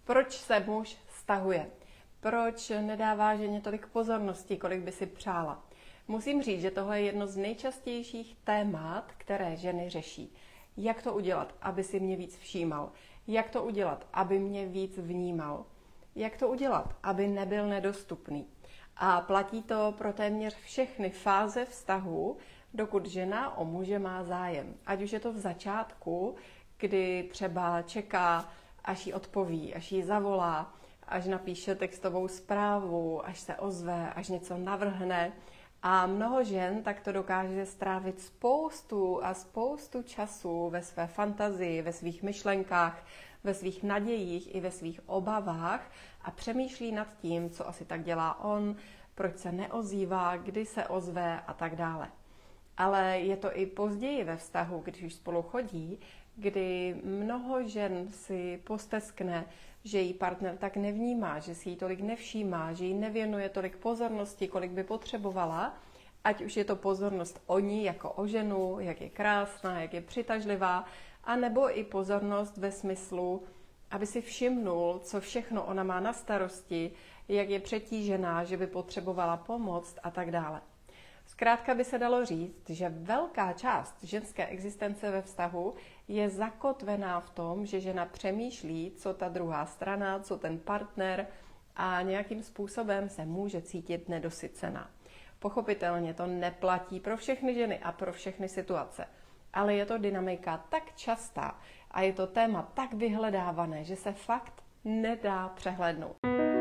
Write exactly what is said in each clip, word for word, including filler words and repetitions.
Proč se muž stahuje? Proč nedává ženě tolik pozornosti, kolik by si přála? Musím říct, že tohle je jedno z nejčastějších témat, které ženy řeší. Jak to udělat, aby si mě víc všímal? Jak to udělat, aby mě víc vnímal? Jak to udělat, aby nebyl nedostupný? A platí to pro téměř všechny fáze vztahu, dokud žena o muže má zájem. Ať už je to v začátku, kdy třeba čeká, až jí odpoví, až jí zavolá, až napíše textovou zprávu, až se ozve, až něco navrhne. A mnoho žen tak to dokáže strávit spoustu a spoustu času ve své fantazii, ve svých myšlenkách, ve svých nadějích i ve svých obavách a přemýšlí nad tím, co asi tak dělá on, proč se neozývá, kdy se ozve a tak dále. Ale je to i později ve vztahu, když už spolu chodí, kdy mnoho žen si posteskne, že jí partner tak nevnímá, že si jí tolik nevšímá, že jí nevěnuje tolik pozornosti, kolik by potřebovala, ať už je to pozornost o ní jako o ženu, jak je krásná, jak je přitažlivá, anebo i pozornost ve smyslu, aby si všimnul, co všechno ona má na starosti, jak je přetížená, že by potřebovala pomoc a tak dále. Zkrátka by se dalo říct, že velká část ženské existence ve vztahu je zakotvená v tom, že žena přemýšlí, co ta druhá strana, co ten partner a nějakým způsobem se může cítit nedosycená. Pochopitelně to neplatí pro všechny ženy a pro všechny situace, ale je to dynamika tak častá a je to téma tak vyhledávané, že se fakt nedá přehlédnout.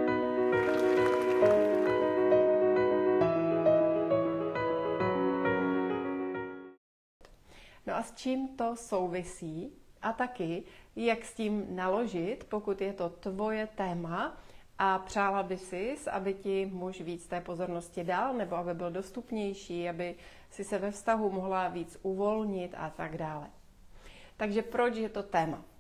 No a s čím to souvisí a taky, jak s tím naložit, pokud je to tvoje téma a přála by si, aby ti muž víc té pozornosti dal, nebo aby byl dostupnější, aby si se ve vztahu mohla víc uvolnit a tak dále. Takže proč je to téma? Uh,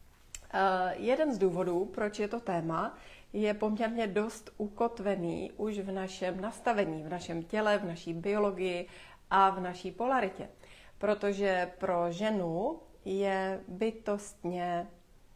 jeden z důvodů, proč je to téma, je poměrně dost ukotvený už v našem nastavení, v našem těle, v naší biologii a v naší polaritě. Protože pro ženu je bytostně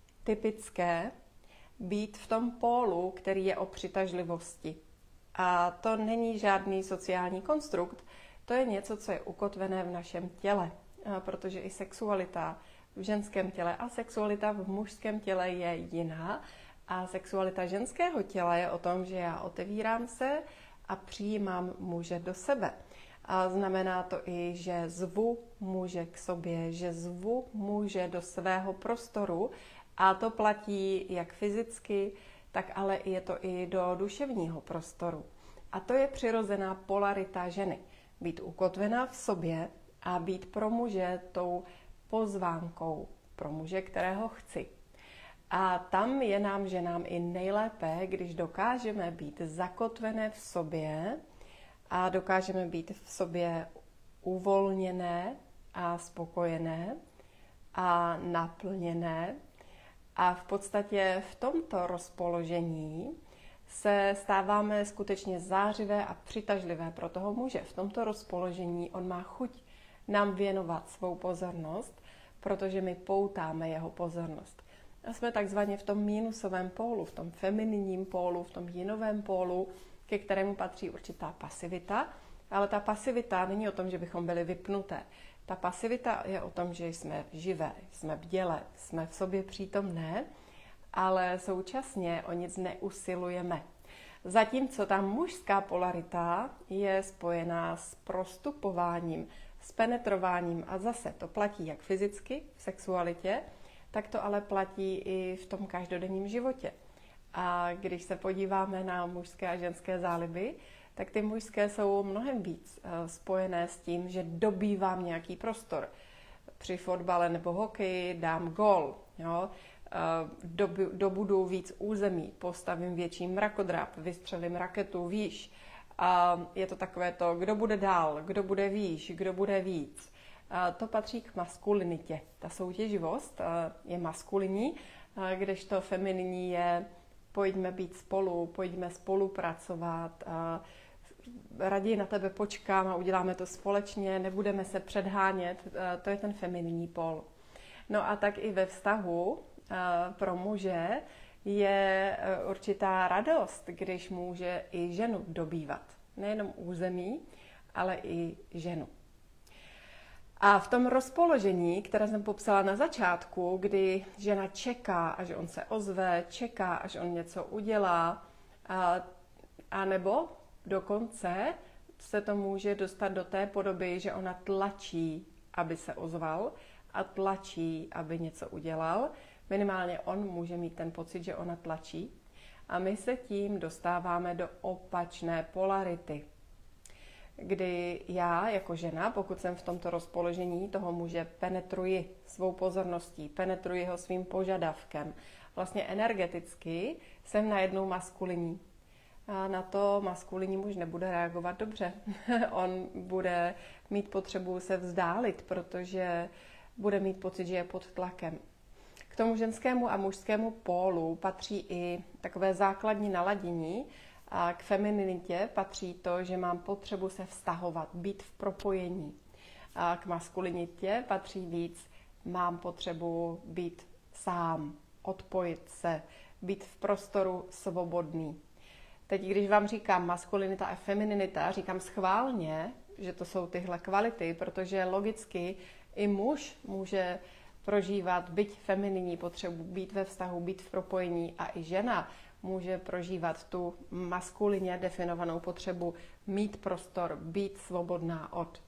typické být v tom pólu, který je o přitažlivosti. A to není žádný sociální konstrukt, to je něco, co je ukotvené v našem těle, protože i sexualita v ženském těle a sexualita v mužském těle je jiná. A sexualita ženského těla je o tom, že já otevírám se a přijímám muže do sebe. A znamená to i, že zvu muže k sobě, že zvu muže do svého prostoru a to platí jak fyzicky, tak ale je to i do duševního prostoru. A to je přirozená polarita ženy. Být ukotvená v sobě a být pro muže tou pozvánkou, pro muže, kterého chci. A tam je nám ženám i nejlépe, když dokážeme být zakotvené v sobě a dokážeme být v sobě uvolněné a spokojené a naplněné. A v podstatě v tomto rozpoložení se stáváme skutečně zářivé a přitažlivé pro toho muže. V tomto rozpoložení on má chuť nám věnovat svou pozornost, protože my poutáme jeho pozornost. A jsme takzvaně v tom mínusovém pólu, v tom femininním pólu, v tom jinovém pólu, ke kterému patří určitá pasivita, ale ta pasivita není o tom, že bychom byli vypnuté. Ta pasivita je o tom, že jsme živé, jsme bdělé, jsme v sobě přítomné, ale současně o nic neusilujeme. Zatímco ta mužská polarita je spojená s prostupováním, s penetrováním a zase to platí jak fyzicky v sexualitě, tak to ale platí i v tom každodenním životě. A když se podíváme na mužské a ženské záliby, tak ty mužské jsou mnohem víc spojené s tím, že dobývám nějaký prostor. Při fotbale nebo hokeji dám gól, jo? Dobu, dobudu víc území, postavím větší mrakodrap, vystřelím raketu výš. A je to takové to, kdo bude dál, kdo bude výš, kdo bude víc. A to patří k maskulinitě. Ta soutěživost je maskulinní, kdežto femininní je pojďme být spolu, pojďme spolupracovat, raději na tebe počkám a uděláme to společně, nebudeme se předhánět, to je ten femininní pól. No a tak i ve vztahu pro muže je určitá radost, když může i ženu dobývat. Nejenom území, ale i ženu. A v tom rozpoložení, které jsem popsala na začátku, kdy žena čeká, až on se ozve, čeká, až on něco udělá, a, a nebo dokonce se to může dostat do té podoby, že ona tlačí, aby se ozval a tlačí, aby něco udělal. Minimálně on může mít ten pocit, že ona tlačí. A my se tím dostáváme do opačné polarity, kdy já jako žena, pokud jsem v tomto rozpoložení toho muže, penetruji svou pozorností, penetruji ho svým požadavkem. Vlastně energeticky jsem najednou maskulinní. A na to maskulinní muž nebude reagovat dobře. On bude mít potřebu se vzdálit, protože bude mít pocit, že je pod tlakem. K tomu ženskému a mužskému pólu patří i takové základní naladění. A k femininitě patří to, že mám potřebu se vztahovat, být v propojení. A k maskulinitě patří víc, mám potřebu být sám, odpojit se, být v prostoru svobodný. Teď, když vám říkám maskulinita a femininita, říkám schválně, že to jsou tyhle kvality, protože logicky i muž může prožívat byť femininní potřebu, být ve vztahu, být v propojení, a i žena může prožívat tu maskulině definovanou potřebu mít prostor, být svobodná od.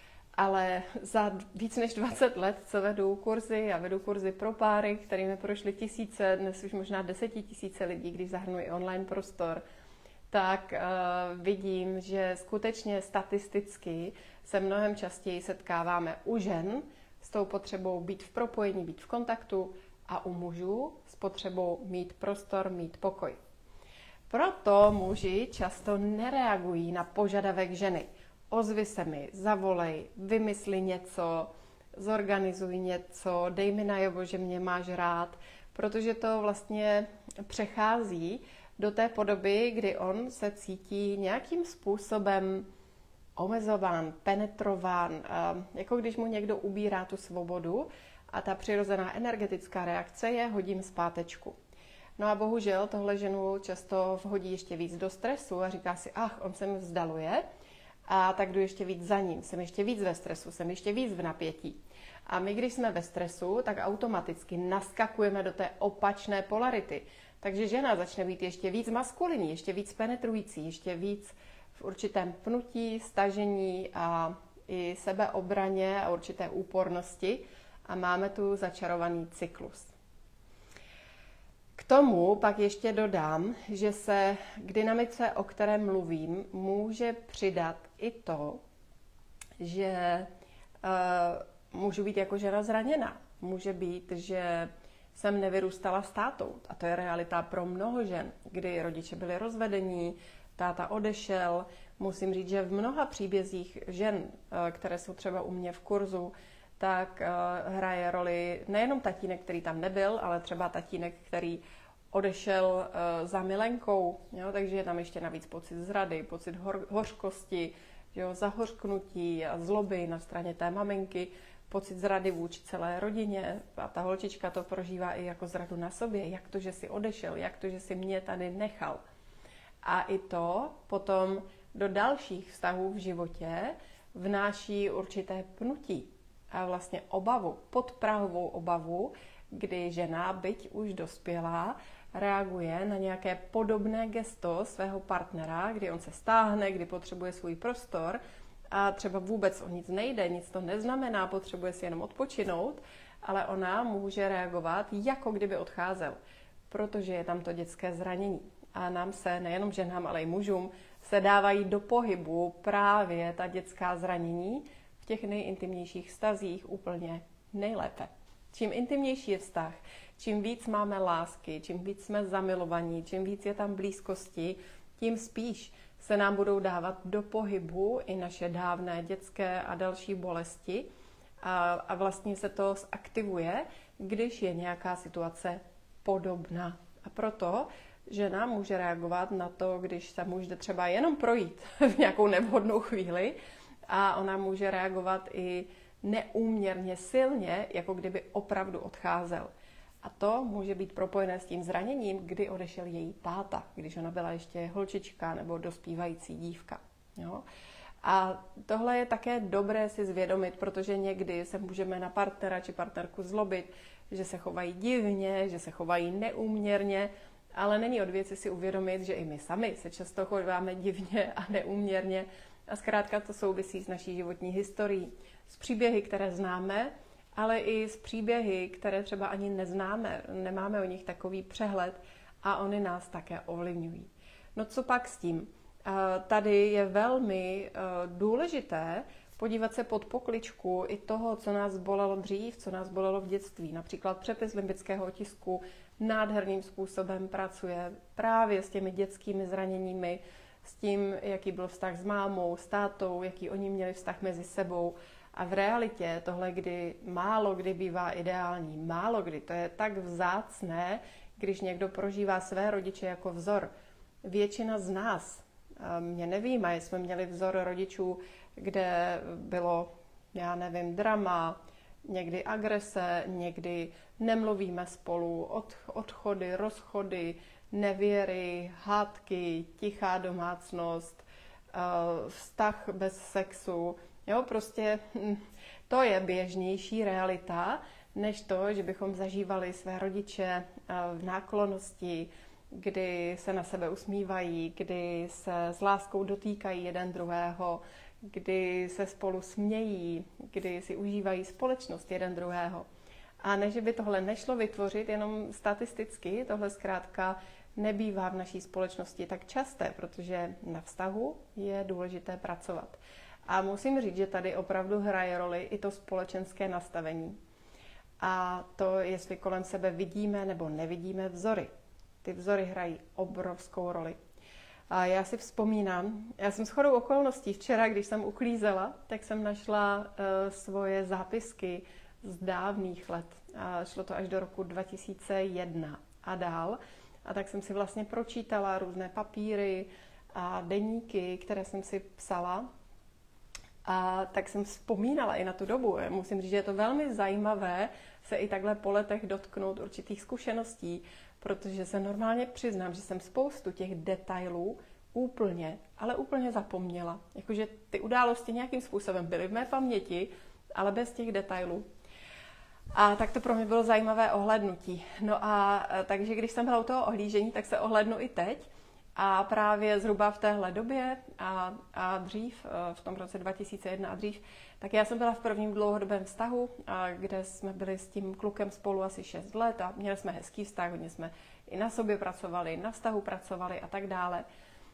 Ale za víc než dvacet let, co vedu kurzy, a vedu kurzy pro páry, kterými prošly tisíce, dnes už možná desetitisíce lidí, když zahrnuji online prostor, tak uh, vidím, že skutečně statisticky se mnohem častěji setkáváme u žen s tou potřebou být v propojení, být v kontaktu, a u mužů s potřebou mít prostor, mít pokoj. Proto muži často nereagují na požadavek ženy. Ozvi se mi, zavolej, vymysli něco, zorganizuj něco, dej mi najevo, že mě máš rád, protože to vlastně přechází do té podoby, kdy on se cítí nějakým způsobem omezován, penetrován, jako když mu někdo ubírá tu svobodu, a ta přirozená energetická reakce je hodím zpátečku. No a bohužel tohle ženu často vhodí ještě víc do stresu a říká si, ach, on se mi vzdaluje, a tak jdu ještě víc za ním, jsem ještě víc ve stresu, jsem ještě víc v napětí. A my, když jsme ve stresu, tak automaticky naskakujeme do té opačné polarity. Takže žena začne být ještě víc maskulinní, ještě víc penetrující, ještě víc v určitém pnutí, stažení a i sebeobraně a určité úpornosti. A máme tu začarovaný cyklus. K tomu pak ještě dodám, že se k dynamice, o které mluvím, může přidat i to, že uh, můžu být jako žena zraněna. Může být, že jsem nevyrůstala s tátou. A to je realita pro mnoho žen, kdy rodiče byli rozvedení, táta odešel. Musím říct, že v mnoha příbězích žen, uh, které jsou třeba u mě v kurzu, tak uh, hraje roli nejenom tatínek, který tam nebyl, ale třeba tatínek, který odešel uh, za milenkou, jo? Takže je tam ještě navíc pocit zrady, pocit hor- hořkosti, jo? Zahořknutí a zloby na straně té maminky, pocit zrady vůči celé rodině, a ta holčička to prožívá i jako zradu na sobě, jak to, že si odešel, jak to, že si mě tady nechal. A i to potom do dalších vztahů v životě vnáší určité pnutí a vlastně obavu, podprahovou obavu, kdy žena, byť už dospělá, reaguje na nějaké podobné gesto svého partnera, kdy on se stáhne, kdy potřebuje svůj prostor a třeba vůbec o nic nejde, nic to neznamená, potřebuje si jenom odpočinout, ale ona může reagovat, jako kdyby odcházel, protože je tam to dětské zranění. A nám se, nejenom ženám, ale i mužům, se dávají do pohybu právě ta dětská zranění v těch nejintimnějších vztazích úplně nejlépe. Čím intimnější je vztah, čím víc máme lásky, čím víc jsme zamilovaní, čím víc je tam blízkosti, tím spíš se nám budou dávat do pohybu i naše dávné dětské a další bolesti a, a vlastně se to zaktivuje, když je nějaká situace podobná. A proto žena může reagovat na to, když se muž jde třeba jenom projít v nějakou nevhodnou chvíli, a ona může reagovat i neúměrně silně, jako kdyby opravdu odcházel. A to může být propojené s tím zraněním, kdy odešel její táta, když ona byla ještě holčička nebo dospívající dívka. Jo? A tohle je také dobré si zvědomit, protože někdy se můžeme na partnera či partnerku zlobit, že se chovají divně, že se chovají neúměrně, ale není od věci si uvědomit, že i my sami se často chováme divně a neúměrně a zkrátka to souvisí s naší životní historií, s příběhy, které známe, ale i s příběhy, které třeba ani neznáme, nemáme o nich takový přehled a oni nás také ovlivňují. No co pak s tím? Tady je velmi důležité podívat se pod pokličku i toho, co nás bolelo dřív, co nás bolelo v dětství. Například přepis limbického otisku nádherným způsobem pracuje právě s těmi dětskými zraněními, s tím, jaký byl vztah s mámou, s tátou, jaký oni měli vztah mezi sebou. A v realitě tohle kdy málo kdy bývá ideální, málo kdy. To je tak vzácné, když někdo prožívá své rodiče jako vzor. Většina z nás, mě nevíme, jsme měli vzor rodičů, kde bylo, já nevím, drama, někdy agrese, někdy nemluvíme spolu, od, odchody, rozchody, nevěry, hádky, tichá domácnost, vztah bez sexu. Jo, prostě to je běžnější realita, než to, že bychom zažívali své rodiče v náklonnosti, kdy se na sebe usmívají, kdy se s láskou dotýkají jeden druhého, kdy se spolu smějí, kdy si užívají společnost jeden druhého. A ne, že by tohle nešlo vytvořit jenom statisticky, tohle zkrátka nebývá v naší společnosti tak časté, protože na vztahu je důležité pracovat. A musím říct, že tady opravdu hraje roli i to společenské nastavení. A to, jestli kolem sebe vidíme nebo nevidíme vzory. Ty vzory hrají obrovskou roli. A já si vzpomínám, já jsem shodou okolností včera, když jsem uklízela, tak jsem našla uh, svoje zápisky z dávných let. A šlo to až do roku dva tisíce jedna a dál. A tak jsem si vlastně pročítala různé papíry a deníky, které jsem si psala. A tak jsem vzpomínala i na tu dobu. Musím říct, že je to velmi zajímavé se i takhle po letech dotknout určitých zkušeností, protože se normálně přiznám, že jsem spoustu těch detailů úplně, ale úplně zapomněla. Jakože ty události nějakým způsobem byly v mé paměti, ale bez těch detailů. A tak to pro mě bylo zajímavé ohlédnutí. No a takže když jsem byla u toho ohlížení, tak se ohlédnu i teď. A právě zhruba v téhle době a, a dřív, v tom roce dva tisíce jedna a dřív, tak já jsem byla v prvním dlouhodobém vztahu, a kde jsme byli s tím klukem spolu asi šest let a měli jsme hezký vztah, hodně jsme i na sobě pracovali, na vztahu pracovali a tak dále.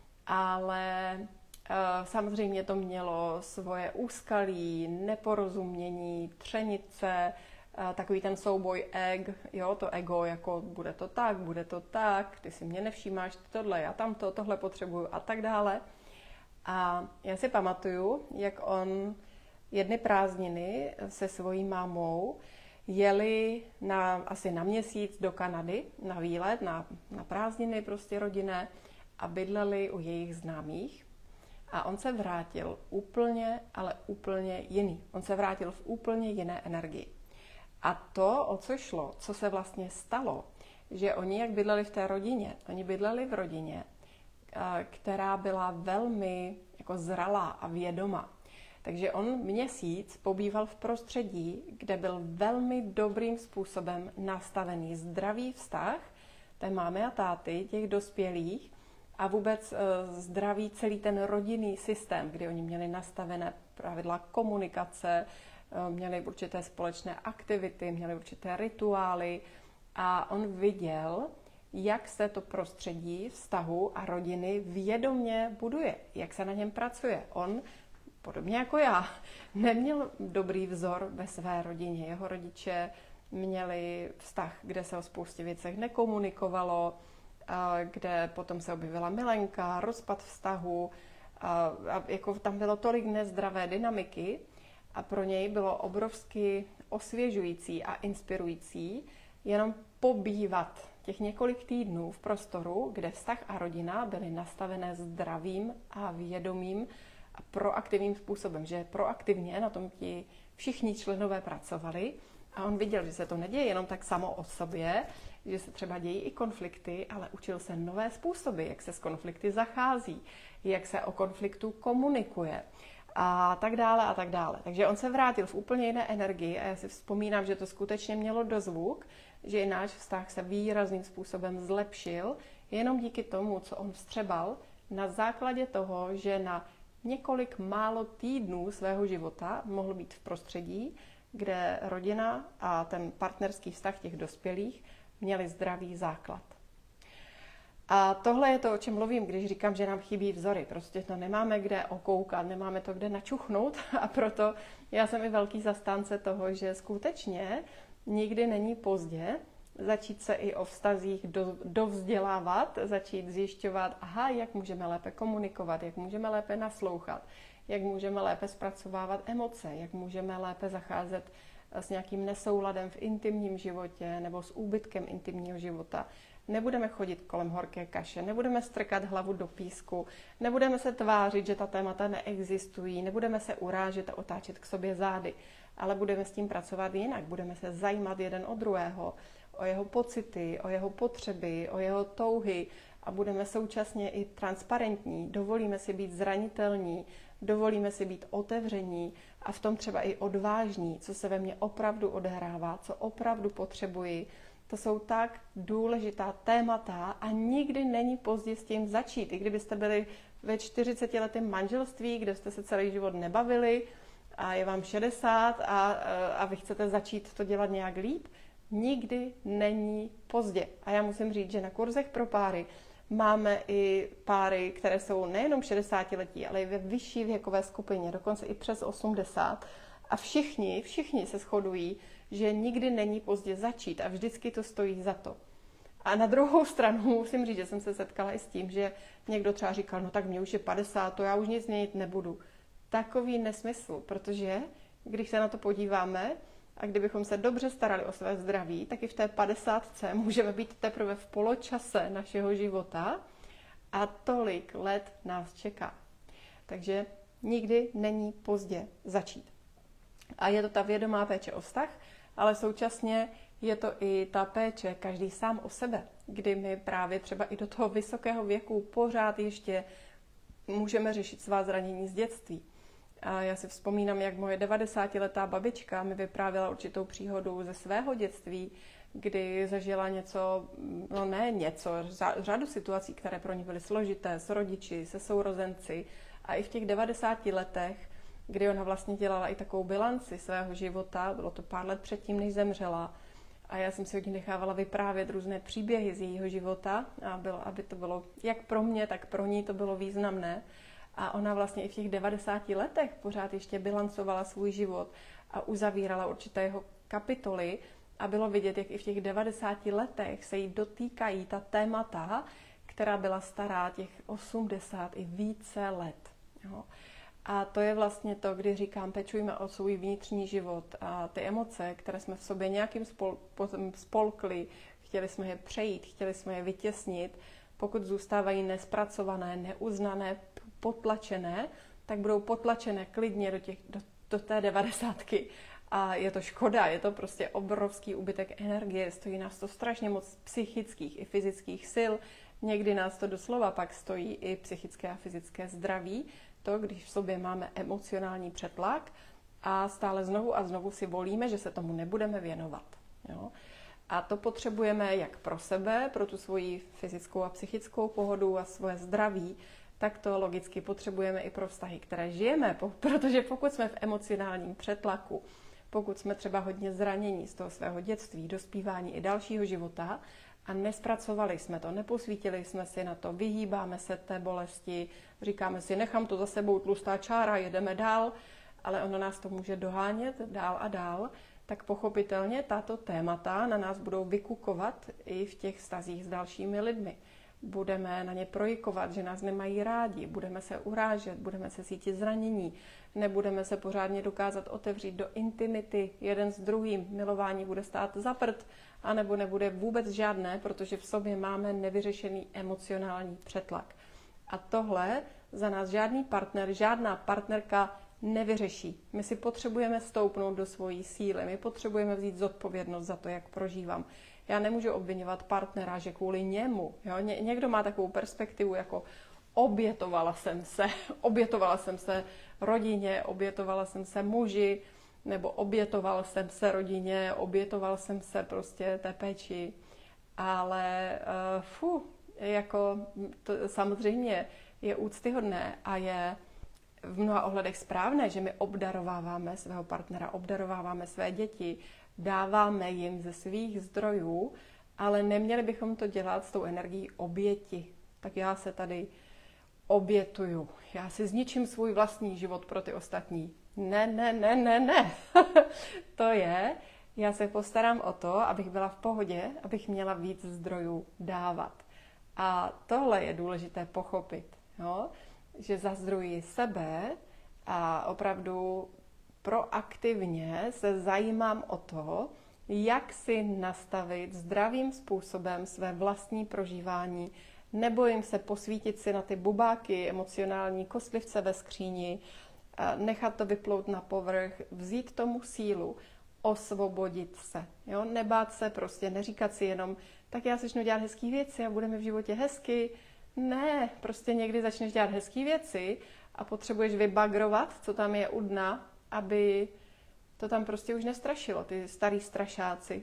Ale samozřejmě to mělo svoje úskalí, neporozumění, třenice, takový ten souboj eg, jo, to ego, jako bude to tak, bude to tak, ty si mě nevšímáš, ty tohle, já tamto, tohle potřebuju a tak dále. A já si pamatuju, jak on jedny prázdniny se svojí mámou jeli na, asi na měsíc do Kanady na výlet, na, na prázdniny prostě rodinné a bydleli u jejich známých. A on se vrátil úplně, ale úplně jiný. On se vrátil v úplně jiné energii. A to, o co šlo, co se vlastně stalo, že oni, jak bydleli v té rodině, oni bydleli v rodině, která byla velmi jako zralá a vědomá. Takže on měsíc pobýval v prostředí, kde byl velmi dobrým způsobem nastavený zdravý vztah té mámy a táty, těch dospělých, a vůbec zdravý celý ten rodinný systém, kdy oni měli nastavené pravidla komunikace, měli určité společné aktivity, měli určité rituály a on viděl, jak se to prostředí vztahu a rodiny vědomě buduje, jak se na něm pracuje. On, podobně jako já, neměl dobrý vzor ve své rodině. Jeho rodiče měli vztah, kde se o spoustě věcech nekomunikovalo, kde potom se objevila milenka, rozpad vztahu, a jako tam bylo tolik nezdravé dynamiky, a pro něj bylo obrovsky osvěžující a inspirující jenom pobývat těch několik týdnů v prostoru, kde vztah a rodina byly nastavené zdravým a vědomým a proaktivním způsobem, že proaktivně na tom ti všichni členové pracovali A on viděl, že se to neděje jenom tak samo o sobě, že se třeba dějí i konflikty, ale učil se nové způsoby, jak se s konflikty zachází, jak se o konfliktu komunikuje a tak dále a tak dále. Takže on se vrátil v úplně jiné energii a já si vzpomínám, že to skutečně mělo dozvuk, že i náš vztah se výrazným způsobem zlepšil, jenom díky tomu, co on vstřebal, na základě toho, že na několik málo týdnů svého života mohl být v prostředí, kde rodina a ten partnerský vztah těch dospělých měli zdravý základ. A tohle je to, o čem mluvím, když říkám, že nám chybí vzory. Prostě to nemáme kde okoukat, nemáme to kde načuchnout a proto já jsem i velký zastánce toho, že skutečně nikdy není pozdě začít se i o vztazích do, dovzdělávat, začít zjišťovat, aha, jak můžeme lépe komunikovat, jak můžeme lépe naslouchat, jak můžeme lépe zpracovávat emoce, jak můžeme lépe zacházet s nějakým nesouladem v intimním životě nebo s úbytkem intimního života. Nebudeme chodit kolem horké kaše, nebudeme strkat hlavu do písku, nebudeme se tvářit, že ta témata neexistují, nebudeme se urážet a otáčet k sobě zády, ale budeme s tím pracovat jinak, budeme se zajímat jeden o druhého, o jeho pocity, o jeho potřeby, o jeho touhy a budeme současně i transparentní, dovolíme si být zranitelní, dovolíme si být otevření a v tom třeba i odvážní, co se ve mně opravdu odehrává, co opravdu potřebuji. To jsou tak důležitá témata a nikdy není pozdě s tím začít. I kdybyste byli ve čtyřicetiletém manželství, kde jste se celý život nebavili a je vám šedesát a, a vy chcete začít to dělat nějak líp, nikdy není pozdě. A já musím říct, že na kurzech pro páry máme i páry, které jsou nejenom šedesátiletí, ale i ve vyšší věkové skupině, dokonce i přes osmdesát. A všichni, všichni se shodují, že nikdy není pozdě začít a vždycky to stojí za to. A na druhou stranu musím říct, že jsem se setkala i s tím, že někdo třeba říkal, no tak mě už je padesát, to já už nic měnit nebudu. Takový nesmysl, protože když se na to podíváme a kdybychom se dobře starali o své zdraví, tak i v té padesátce můžeme být teprve v poločase našeho života a tolik let nás čeká. Takže nikdy není pozdě začít. A je to ta vědomá péče o vztah, ale současně je to i ta péče každý sám o sebe, kdy my právě třeba i do toho vysokého věku pořád ještě můžeme řešit svá zranění z dětství. A já si vzpomínám, jak moje devadesátiletá babička mi vyprávěla určitou příhodu ze svého dětství, kdy zažila něco, no ne něco, řadu situací, které pro ní byly složité, s rodiči, se sourozenci. A i v těch devadesáti letech, kdy ona vlastně dělala i takovou bilanci svého života, bylo to pár let předtím, než zemřela. A já jsem si od ní nechávala vyprávět různé příběhy z jejího života, a bylo, aby to bylo jak pro mě, tak pro ní to bylo významné. A ona vlastně i v těch devadesáti letech pořád ještě bilancovala svůj život a uzavírala určité jeho kapitoly. A bylo vidět, jak i v těch devadesáti letech se jí dotýkají ta témata, která byla stará těch osmdesát i více let. Jo. A to je vlastně to, kdy říkám, pečujme o svůj vnitřní život a ty emoce, které jsme v sobě nějakým spol, spolkli, chtěli jsme je přejít, chtěli jsme je vytěsnit, pokud zůstávají nespracované, neuznané, potlačené, tak budou potlačené klidně do, těch, do, do té devadesátky. A je to škoda, je to prostě obrovský úbytek energie, stojí nás to strašně moc psychických i fyzických sil, někdy nás to doslova pak stojí i psychické a fyzické zdraví, to, když v sobě máme emocionální přetlak a stále znovu a znovu si volíme, že se tomu nebudeme věnovat. Jo? A to potřebujeme jak pro sebe, pro tu svoji fyzickou a psychickou pohodu a svoje zdraví, tak to logicky potřebujeme i pro vztahy, které žijeme, protože pokud jsme v emocionálním přetlaku, pokud jsme třeba hodně zranění z toho svého dětství, dospívání i dalšího života a nespracovali jsme to, neposvítili jsme si na to, vyhýbáme se té bolesti, říkáme si, nechám to za sebou, tlustá čára, jedeme dál, ale ono nás to může dohánět dál a dál, tak pochopitelně tato témata na nás budou vykukovat i v těch vztazích s dalšími lidmi. Budeme na ně projikovat, že nás nemají rádi, budeme se urážet, budeme se cítit zranění, nebudeme se pořádně dokázat otevřít do intimity jeden s druhým, milování bude stát za prd, anebo nebude vůbec žádné, protože v sobě máme nevyřešený emocionální přetlak. A tohle za nás žádný partner, žádná partnerka nevyřeší. My si potřebujeme stoupnout do svojí síly, my potřebujeme vzít zodpovědnost za to, jak prožívám. Já nemůžu obvinovat partnera, že kvůli němu, jo? Ně, někdo má takovou perspektivu jako obětovala jsem se, obětovala jsem se rodině, obětovala jsem se muži, nebo obětoval jsem se rodině, obětoval jsem se prostě té péči. Ale uh, fu, jako to samozřejmě je úctyhodné a je v mnoha ohledech správné, že my obdarováváme svého partnera, obdarováváme své děti, dáváme jim ze svých zdrojů, ale neměli bychom to dělat s tou energií oběti. Tak já se tady obětuju. Já si zničím svůj vlastní život pro ty ostatní. Ne, ne, ne, ne, ne. To je, já se postarám o to, abych byla v pohodě, abych měla víc zdrojů dávat. A tohle je důležité pochopit, jo? Že zazdrojuji sebe a opravdu proaktivně se zajímám o to, jak si nastavit zdravým způsobem své vlastní prožívání. Nebojím se posvítit si na ty bubáky, emocionální kostlivce ve skříni, nechat to vyplout na povrch, vzít tomu sílu, osvobodit se. Jo? Nebát se prostě, neříkat si jenom, tak já začnu dělat hezký věci a budeme v životě hezky. Ne, prostě někdy začneš dělat hezký věci a potřebuješ vybagrovat, co tam je u dna, aby to tam prostě už nestrašilo, ty starý strašáci.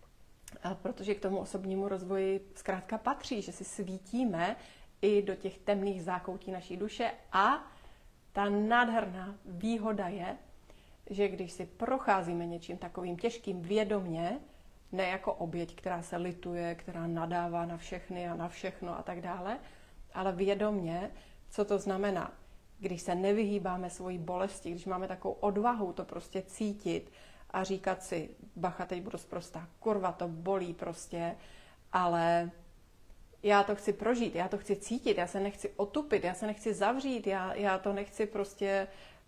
A protože k tomu osobnímu rozvoji zkrátka patří, že si svítíme i do těch temných zákoutí naší duše a ta nádherná výhoda je, že když si procházíme něčím takovým těžkým vědomě, ne jako oběť, která se lituje, která nadává na všechny a na všechno a tak dále, ale vědomě, co to znamená, když se nevyhýbáme svojí bolesti, když máme takovou odvahu to prostě cítit a říkat si, bacha, teď budu sprostá, kurva, to bolí prostě, ale já to chci prožít, já to chci cítit, já se nechci otupit, já se nechci zavřít, já, já to nechci prostě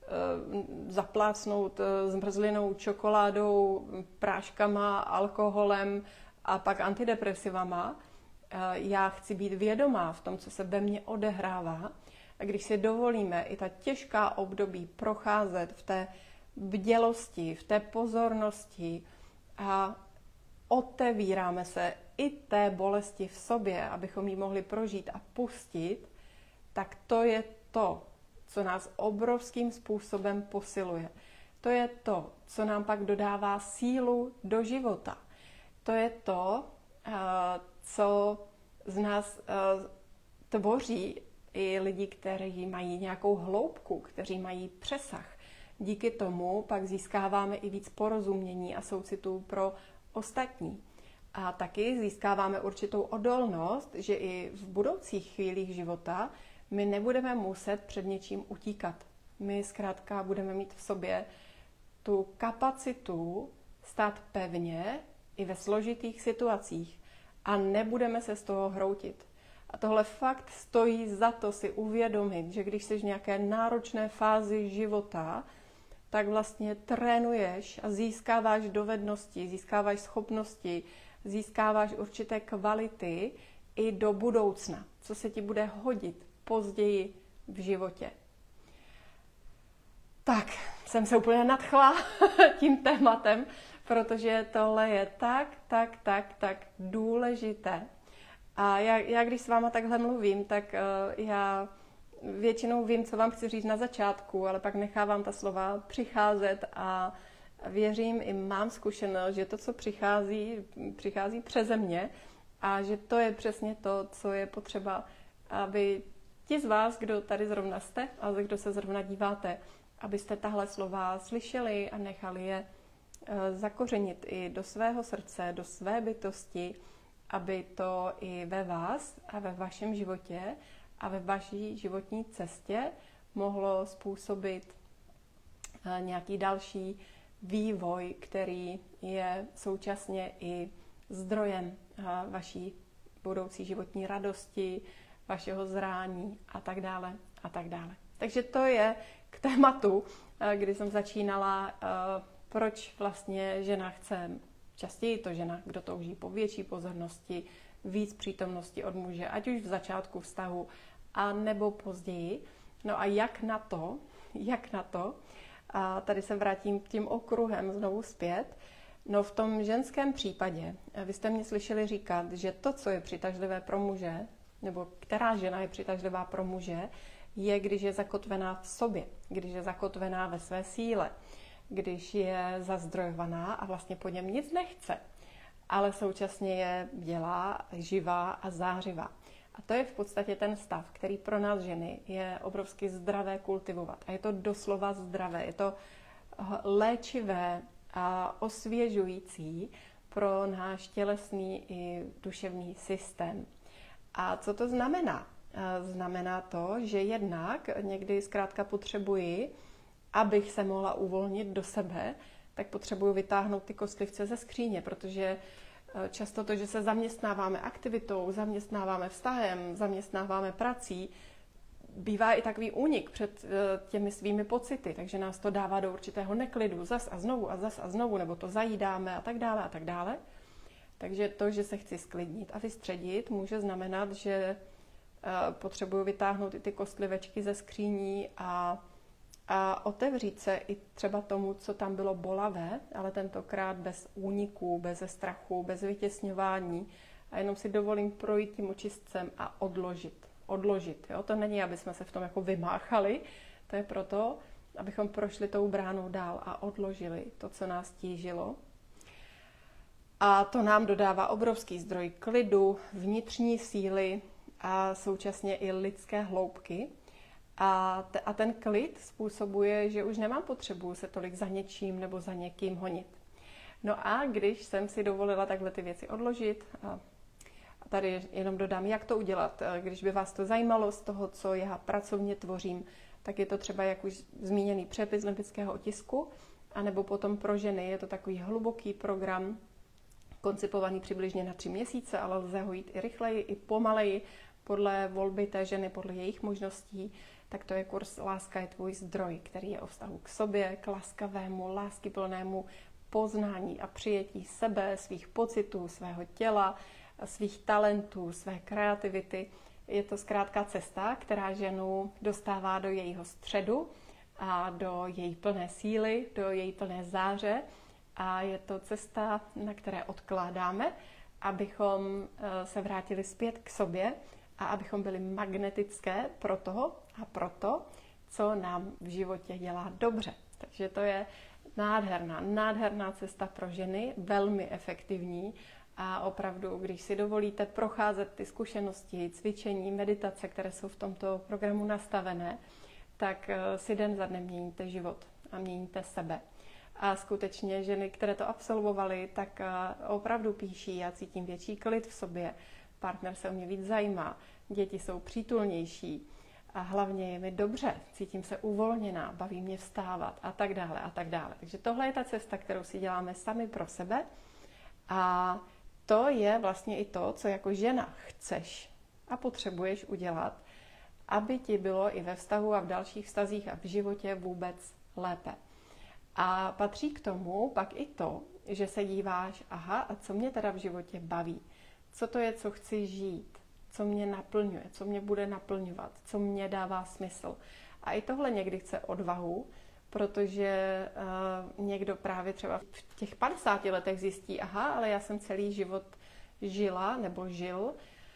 uh, zaplácnout uh, zmrzlinou, čokoládou, práškama, alkoholem a pak antidepresivama. Uh, já chci být vědomá v tom, co se ve mně odehrává. A když si dovolíme i ta těžká období procházet v té bdělosti, v té pozornosti a otevíráme se i té bolesti v sobě, abychom ji mohli prožít a pustit, tak to je to, co nás obrovským způsobem posiluje. To je to, co nám pak dodává sílu do života. To je to, co z nás tvoří i lidi, kteří mají nějakou hloubku, kteří mají přesah. Díky tomu pak získáváme i víc porozumění a soucitu pro ostatní. A taky získáváme určitou odolnost, že i v budoucích chvílích života my nebudeme muset před něčím utíkat. My zkrátka budeme mít v sobě tu kapacitu stát pevně i ve složitých situacích a nebudeme se z toho hroutit. A tohle fakt stojí za to si uvědomit, že když jsi v nějaké náročné fázi života, tak vlastně trénuješ a získáváš dovednosti, získáváš schopnosti, získáváš určité kvality i do budoucna, co se ti bude hodit později v životě. Tak, jsem se úplně nadchla tím tématem, protože tohle je tak, tak, tak, tak důležité. A já, já když s váma takhle mluvím, tak uh, já většinou vím, co vám chci říct na začátku, ale pak nechávám ta slova přicházet a věřím, i mám zkušenost, že to, co přichází, přichází přeze mě a že to je přesně to, co je potřeba, aby ti z vás, kdo tady zrovna jste a kdo se zrovna díváte, abyste tahle slova slyšeli a nechali je zakořenit i do svého srdce, do své bytosti, aby to i ve vás a ve vašem životě a ve vaší životní cestě mohlo způsobit nějaký další vývoj, který je současně i zdrojem vaší budoucí životní radosti, vašeho zrání a tak dále a tak dále. Takže to je k tématu, kdy jsem začínala, proč vlastně žena chce, častěji to žena, kdo touží po větší pozornosti, víc přítomnosti od muže, ať už v začátku vztahu, a nebo později. No a jak na to, jak na to. A tady se vrátím tím okruhem znovu zpět. No v tom ženském případě, vy jste mě slyšeli říkat, že to, co je přitažlivé pro muže, nebo která žena je přitažlivá pro muže, je, když je zakotvená v sobě, když je zakotvená ve své síle, když je zazdrojovaná a vlastně po něm nic nechce, ale současně je bdělá, živá a zářivá. A to je v podstatě ten stav, který pro nás ženy je obrovsky zdravé kultivovat. A je to doslova zdravé, je to léčivé a osvěžující pro náš tělesný i duševní systém. A co to znamená? Znamená to, že jednak někdy zkrátka potřebuji, abych se mohla uvolnit do sebe, tak potřebuji vytáhnout ty kostlivce ze skříně, protože často to, že se zaměstnáváme aktivitou, zaměstnáváme vztahem, zaměstnáváme prací, bývá i takový únik před těmi svými pocity, takže nás to dává do určitého neklidu zas a znovu a zas a znovu, nebo to zajídáme a tak dále a tak dále. Takže to, že se chci sklidnit a vystředit, může znamenat, že potřebuji vytáhnout i ty kostlivečky ze skříní a, a otevřít se i třeba tomu, co tam bylo bolavé, ale tentokrát bez úniků, bez strachu, bez vytěsňování a jenom si dovolím projít tím očistcem a odložit. Odložit. Jo? To není, aby jsme se v tom jako vymáchali, to je proto, abychom prošli tou bránou dál a odložili to, co nás tížilo. A to nám dodává obrovský zdroj klidu, vnitřní síly a současně i lidské hloubky. A, te, a ten klid způsobuje, že už nemám potřebu se tolik za něčím nebo za někým honit. No a když jsem si dovolila takhle ty věci odložit, a tady jenom dodám, jak to udělat. Když by vás to zajímalo z toho, co já pracovně tvořím, tak je to třeba, jak už zmíněný přepis limbického otisku, anebo potom pro ženy je to takový hluboký program, koncipovaný přibližně na tři měsíce, ale lze ho jít i rychleji, i pomaleji, podle volby té ženy, podle jejich možností. Tak to je kurz Láska je tvůj zdroj, který je o vztahu k sobě, k laskavému, láskyplnému poznání a přijetí sebe, svých pocitů, svého těla, svých talentů, své kreativity. Je to zkrátka cesta, která ženu dostává do jejího středu a do její plné síly, do její plné záře. A je to cesta, na které odkládáme, abychom se vrátili zpět k sobě a abychom byli magnetické pro toho a pro to, co nám v životě dělá dobře. Takže to je nádherná, nádherná cesta pro ženy, velmi efektivní. A opravdu, když si dovolíte procházet ty zkušenosti, cvičení, meditace, které jsou v tomto programu nastavené, tak si den za dnem měníte život a měníte sebe. A skutečně ženy, které to absolvovaly, tak opravdu píší, já cítím větší klid v sobě, partner se o mě víc zajímá, děti jsou přítulnější a hlavně je mi dobře, cítím se uvolněná, baví mě vstávat a tak dále a tak dále. Takže tohle je ta cesta, kterou si děláme sami pro sebe a to je vlastně i to, co jako žena chceš a potřebuješ udělat, aby ti bylo i ve vztahu a v dalších vztazích a v životě vůbec lépe. A patří k tomu pak i to, že se díváš, aha, a co mě teda v životě baví? Co to je, co chci žít? Co mě naplňuje? Co mě bude naplňovat? Co mě dává smysl? A i tohle někdy chce odvahu, protože uh, někdo právě třeba v těch padesáti letech zjistí, aha, ale já jsem celý život žila nebo žil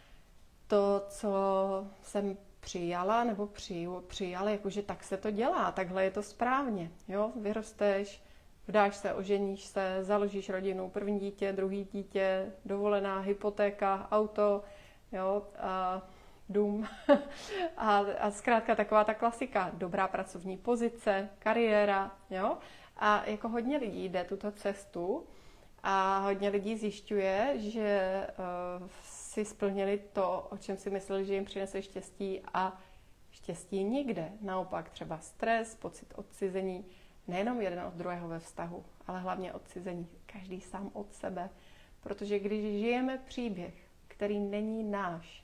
to, co jsem přijala nebo přiju, přijala, jakože tak se to dělá, takhle je to správně. Jo? Vyrosteš, vdáš se, oženíš se, založíš rodinu, první dítě, druhý dítě, dovolená, hypotéka, auto, jo, a dům. a, a zkrátka taková ta klasika, dobrá pracovní pozice, kariéra, jo. A jako hodně lidí jde tuto cestu a hodně lidí zjišťuje, že uh, si splnili to, o čem si mysleli, že jim přinese štěstí a štěstí nikde. Naopak třeba stres, pocit odcizení, nejenom jeden od druhého ve vztahu, ale hlavně odcizení, každý sám od sebe. Protože když žijeme příběh, který není náš,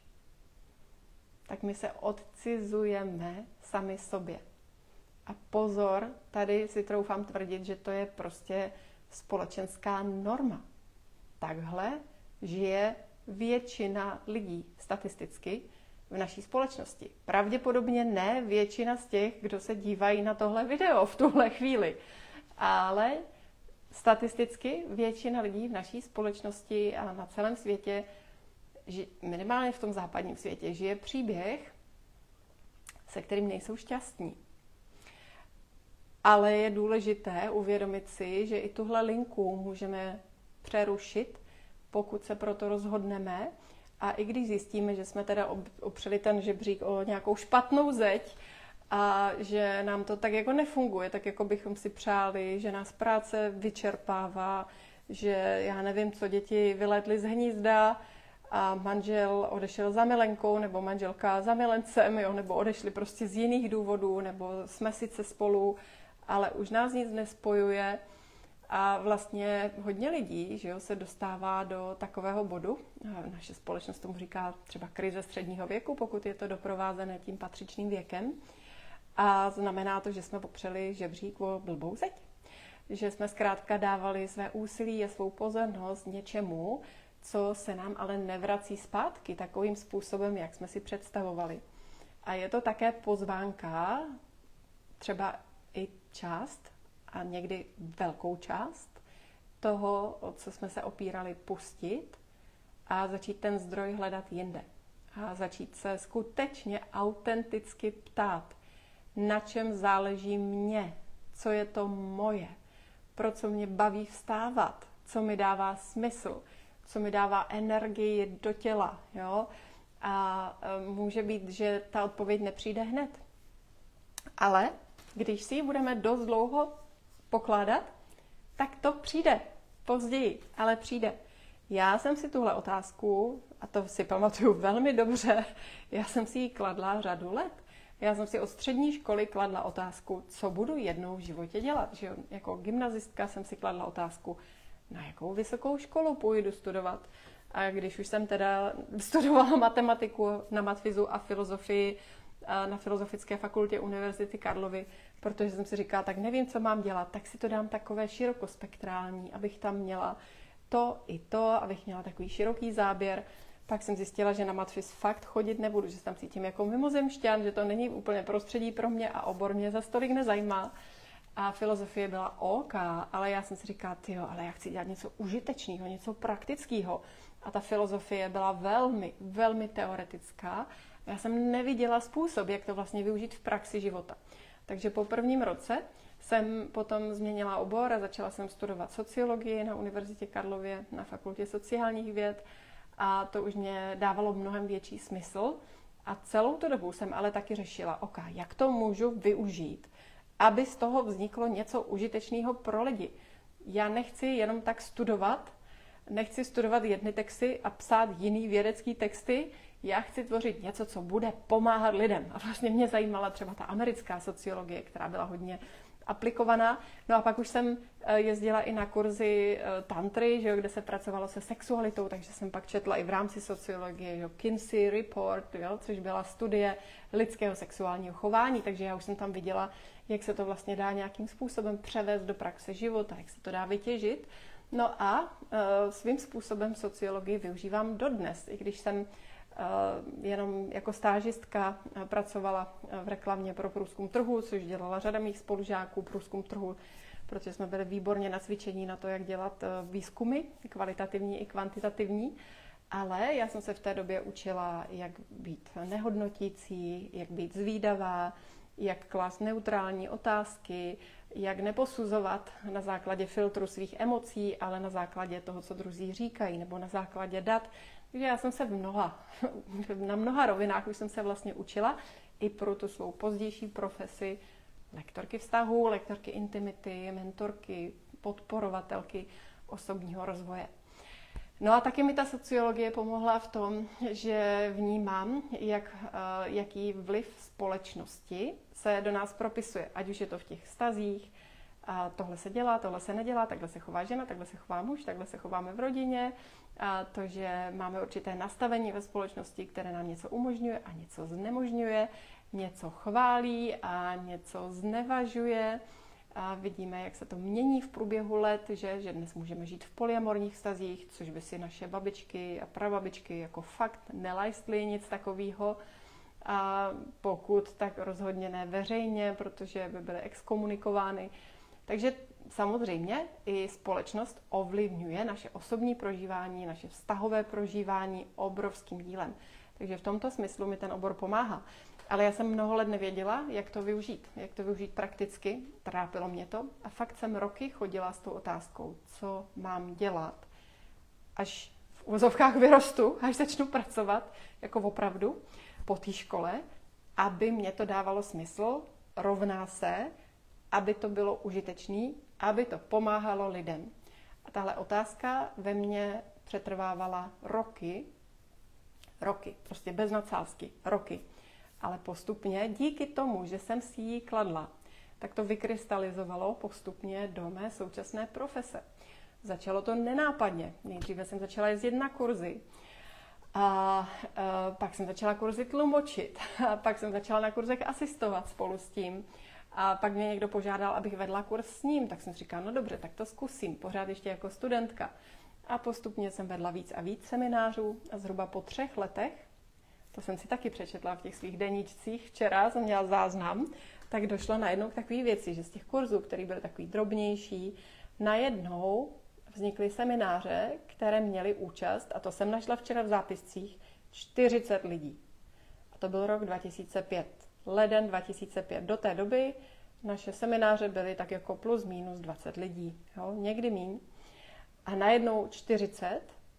tak my se odcizujeme sami sobě. A pozor, tady si troufám tvrdit, že to je prostě společenská norma. Takhle žije většina lidí statisticky v naší společnosti. Pravděpodobně ne většina z těch, kdo se dívají na tohle video v tuhle chvíli, ale statisticky většina lidí v naší společnosti a na celém světě, minimálně v tom západním světě, žije příběh, se kterým nejsou šťastní. Ale je důležité uvědomit si, že i tuhle linku můžeme přerušit, pokud se proto rozhodneme. A i když zjistíme, že jsme teda opřeli ten žebřík o nějakou špatnou zeď a že nám to tak jako nefunguje, tak jako bychom si přáli, že nás práce vyčerpává, že já nevím, co děti vylétly z hnízda a manžel odešel za milenkou nebo manželka za milencem, jo, nebo odešli prostě z jiných důvodů, nebo jsme sice spolu, ale už nás nic nespojuje. A vlastně hodně lidí, že jo, se dostává do takového bodu, naše společnost tomu říká třeba krize středního věku, pokud je to doprovázené tím patřičným věkem. A znamená to, že jsme popřeli žebřík o blbou zeď. Že jsme zkrátka dávali své úsilí a svou pozornost něčemu, co se nám ale nevrací zpátky takovým způsobem, jak jsme si představovali. A je to také pozvánka, třeba i část, a někdy velkou část toho, o co jsme se opírali, pustit a začít ten zdroj hledat jinde. A začít se skutečně autenticky ptát, na čem záleží mně, co je to moje, pro co mě baví vstávat, co mi dává smysl, co mi dává energii do těla. Jo? A může být, že ta odpověď nepřijde hned. Ale když si ji budeme dost dlouho pokládat, tak to přijde později, ale přijde. Já jsem si tuhle otázku, a to si pamatuju velmi dobře, já jsem si ji kladla řadu let. Já jsem si od střední školy kladla otázku, co budu jednou v životě dělat. Že jako gymnazistka jsem si kladla otázku, na jakou vysokou školu půjdu studovat. A když už jsem teda studovala matematiku na matfizu a filozofii na Filozofické fakultě Univerzity Karlovy, protože jsem si říkala, tak nevím, co mám dělat, tak si to dám takové širokospektrální, abych tam měla to i to, abych měla takový široký záběr. Pak jsem zjistila, že na matfiz fakt chodit nebudu, že se tam cítím jako mimozemšťan, že to není úplně prostředí pro mě a obor mě za stolik nezajímá. A filozofie byla OK, ale já jsem si říkala, tyjo, ale já chci dělat něco užitečného, něco praktického. A ta filozofie byla velmi, velmi teoretická. Já jsem neviděla způsob, jak to vlastně využít v praxi života. Takže po prvním roce jsem potom změnila obor a začala jsem studovat sociologii na Univerzitě Karlově na Fakultě sociálních věd a to už mě dávalo mnohem větší smysl. A celou tu dobu jsem ale taky řešila, OK, jak to můžu využít, aby z toho vzniklo něco užitečného pro lidi. Já nechci jenom tak studovat, nechci studovat jedny texty a psát jiný vědecký texty, já chci tvořit něco, co bude pomáhat lidem. A vlastně mě zajímala třeba ta americká sociologie, která byla hodně aplikovaná. No a pak už jsem jezdila i na kurzy tantry, že jo, kde se pracovalo se sexualitou, takže jsem pak četla i v rámci sociologie, že jo, Kinsey Report, jo, což byla studie lidského sexuálního chování, takže já už jsem tam viděla, jak se to vlastně dá nějakým způsobem převést do praxe života, jak se to dá vytěžit. No a e, svým způsobem sociologii využívám dodnes, i když jsem jenom jako stážistka pracovala v reklamě pro průzkum trhu, což dělala řada mých spolužáků, průzkum trhu, protože jsme byli výborně nacvičení na to, jak dělat výzkumy, kvalitativní i kvantitativní, ale já jsem se v té době učila, jak být nehodnotící, jak být zvídavá, jak klást neutrální otázky, jak neposuzovat na základě filtru svých emocí, ale na základě toho, co druzí říkají, nebo na základě dat. Takže já jsem se v mnoha, na mnoha rovinách už jsem se vlastně učila i pro tu svou pozdější profesi lektorky vztahu, lektorky intimity, mentorky, podporovatelky osobního rozvoje. No a taky mi ta sociologie pomohla v tom, že vnímám, jak, jaký vliv společnosti se do nás propisuje, ať už je to v těch vztazích, a tohle se dělá, tohle se nedělá, takhle se chová žena, takhle se chová muž, takhle se chováme v rodině, a to, že máme určité nastavení ve společnosti, které nám něco umožňuje a něco znemožňuje, něco chválí a něco znevažuje, A vidíme, jak se to mění v průběhu let, že, že dnes můžeme žít v polyamorních vztazích, což by si naše babičky a prababičky jako fakt nelajstly nic takového. A pokud, tak rozhodně ne veřejně, protože by byly exkomunikovány. Takže samozřejmě i společnost ovlivňuje naše osobní prožívání, naše vztahové prožívání obrovským dílem. Takže v tomto smyslu mi ten obor pomáhá. Ale já jsem mnoho let nevěděla, jak to využít, jak to využít prakticky, trápilo mě to a fakt jsem roky chodila s tou otázkou, co mám dělat, až v uvozovkách vyrostu, až začnu pracovat jako opravdu po té škole, aby mě to dávalo smysl, rovná se, aby to bylo užitečný, aby to pomáhalo lidem. A tahle otázka ve mně přetrvávala roky, roky, prostě bez nadsázky, roky. Ale postupně, díky tomu, že jsem si ji kladla, tak to vykrystalizovalo postupně do mé současné profese. Začalo to nenápadně. Nejdříve jsem začala jezdit na kurzy. A, a pak jsem začala kurzy tlumočit. A pak jsem začala na kurzech asistovat spolu s tím. A pak mě někdo požádal, abych vedla kurz s ním. Tak jsem říkala, no dobře, tak to zkusím. Pořád ještě jako studentka. A postupně jsem vedla víc a víc seminářů. A zhruba po třech letech, to jsem si taky přečetla v těch svých deníčcích, včera jsem měla záznam, tak došlo najednou k takové věci, že z těch kurzů, které byly takový drobnější, najednou vznikly semináře, které měly účast, a to jsem našla včera v zápiscích, čtyřicet lidí. A to byl rok dva tisíce pět, leden dva tisíce pět. Do té doby naše semináře byly tak jako plus minus dvacet lidí, jo? Někdy míň. A najednou čtyřicet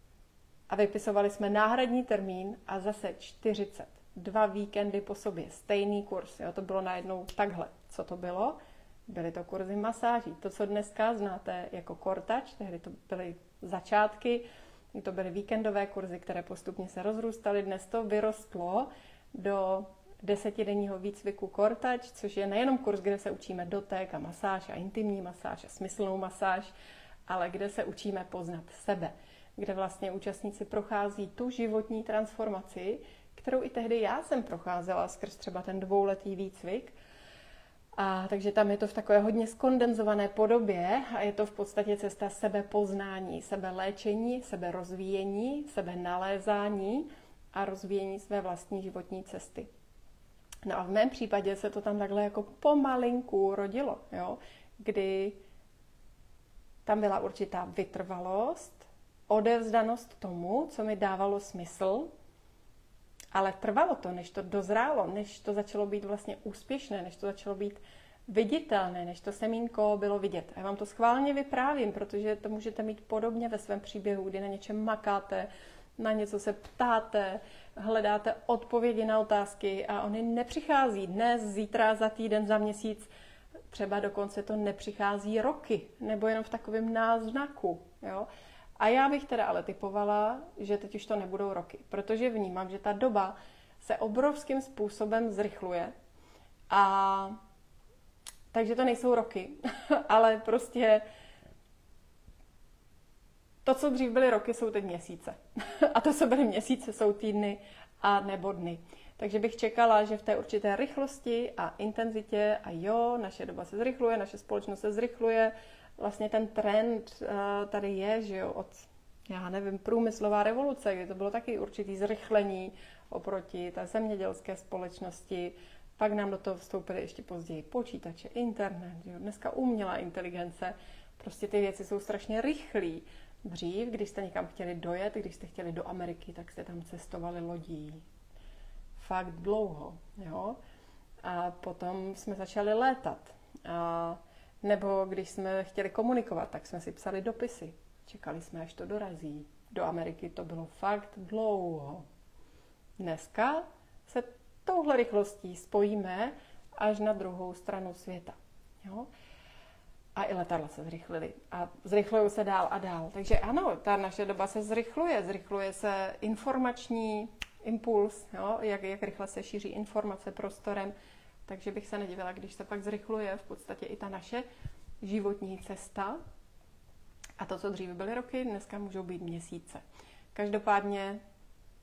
a vypisovali jsme náhradní termín a zase čtyřicet. Dva víkendy po sobě, stejný kurz. Jo? To bylo najednou takhle. Co to bylo? Byly to kurzy masáží. To, co dneska znáte jako kortač, tehdy to byly začátky, to byly víkendové kurzy, které postupně se rozrůstaly. Dnes to vyrostlo do desetidenního výcviku kortač, což je nejenom kurz, kde se učíme dotek a masáž a intimní masáž a smyslnou masáž, ale kde se učíme poznat sebe, kde vlastně účastníci prochází tu životní transformaci, kterou i tehdy já jsem procházela skrz třeba ten dvouletý výcvik. A takže tam je to v takové hodně skondenzované podobě a je to v podstatě cesta sebepoznání, sebeléčení, seberozvíjení, sebenalézání a rozvíjení své vlastní životní cesty. No a v mém případě se to tam takhle jako pomalinku rodilo, jo? Kdy tam byla určitá vytrvalost, odevzdanost tomu, co mi dávalo smysl, ale trvalo to, než to dozrálo, než to začalo být vlastně úspěšné, než to začalo být viditelné, než to semínko bylo vidět. A já vám to schválně vyprávím, protože to můžete mít podobně ve svém příběhu, kdy na něčem makáte, na něco se ptáte, hledáte odpovědi na otázky a oni nepřichází dnes, zítra, za týden, za měsíc, třeba dokonce to nepřichází roky, nebo jenom v takovém náznaku, jo. A já bych teda ale typovala, že teď už to nebudou roky, protože vnímám, že ta doba se obrovským způsobem zrychluje. A takže to nejsou roky, ale prostě to, co dřív byly roky, jsou teď měsíce. A to, co byly měsíce, jsou týdny a nebo dny. Takže bych čekala, že v té určité rychlosti a intenzitě, a jo, naše doba se zrychluje, naše společnost se zrychluje, vlastně ten trend tady je, že jo, od, já nevím, průmyslová revoluce, kdy to bylo taky určitý zrychlení oproti té zemědělské společnosti. Pak nám do toho vstoupily ještě později počítače, internet, jo, dneska umělá inteligence. Prostě ty věci jsou strašně rychlý. Dřív, když jste někam chtěli dojet, když jste chtěli do Ameriky, tak jste tam cestovali lodí. Fakt dlouho, jo. A potom jsme začali létat. A nebo když jsme chtěli komunikovat, tak jsme si psali dopisy. Čekali jsme, až to dorazí. Do Ameriky to bylo fakt dlouho. Dneska se touhle rychlostí spojíme až na druhou stranu světa. Jo? A i letadla se zrychlily. A zrychlují se dál a dál. Takže ano, ta naše doba se zrychluje. Zrychluje se informační impuls, jo? Jak, jak rychle se šíří informace prostorem. Takže bych se nedivila, když se pak zrychluje v podstatě i ta naše životní cesta. A to, co dříve byly roky, dneska můžou být měsíce. Každopádně